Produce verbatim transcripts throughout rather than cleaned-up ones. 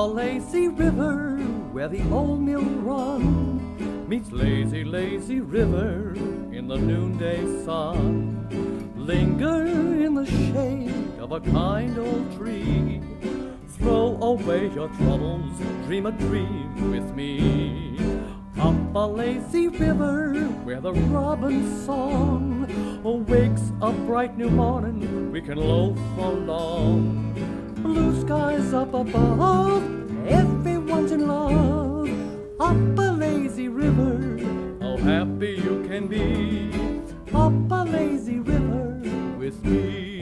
a lazy river where the old mill run meets lazy, lazy river in the noonday sun. Linger in the shade of a kind old tree. Throw away your troubles, dream a dream with me. Up a lazy river where the robin's song wakes a bright new morning, we can loaf along. Blue skies up above, everyone's in love. Up a lazy river, how happy you can be. Up a lazy river with me.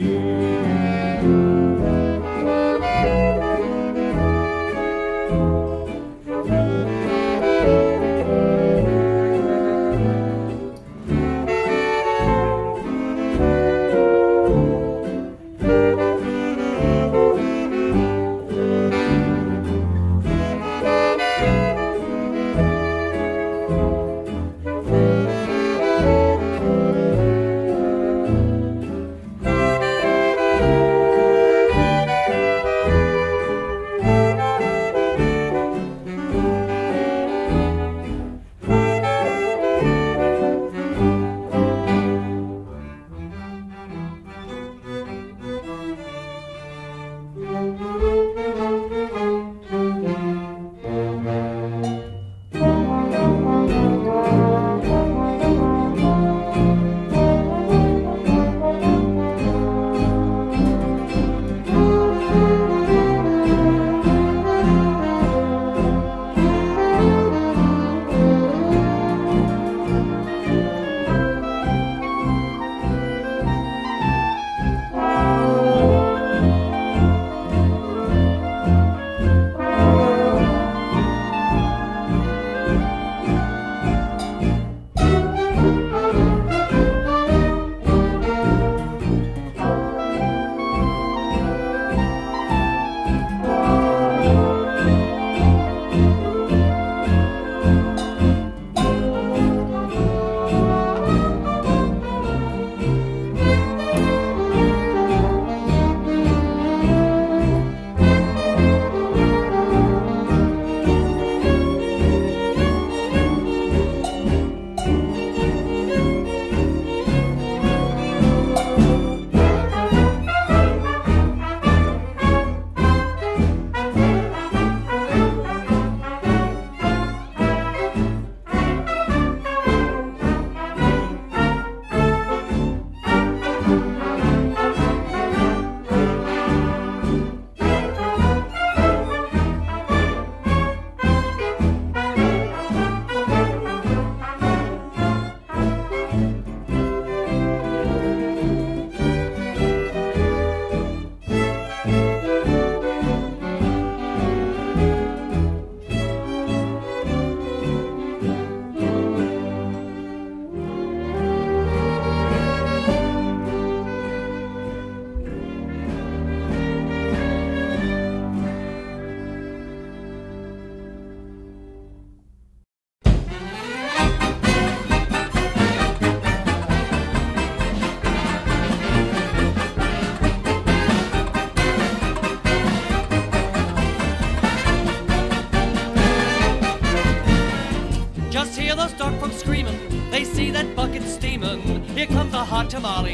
Here comes the hot tamale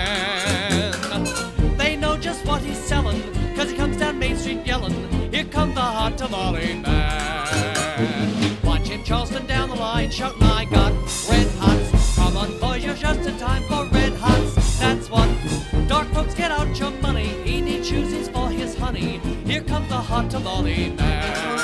man. They know just what he's selling, cause he comes down Main Street yelling, here comes the hot tamale man. Watch him Charleston down the line, shouting, I got red hots. Come on boys, you're just in time for red hots. That's what dark folks, get out your money. He needs shoesies for his honey. Here comes the hot tamale man.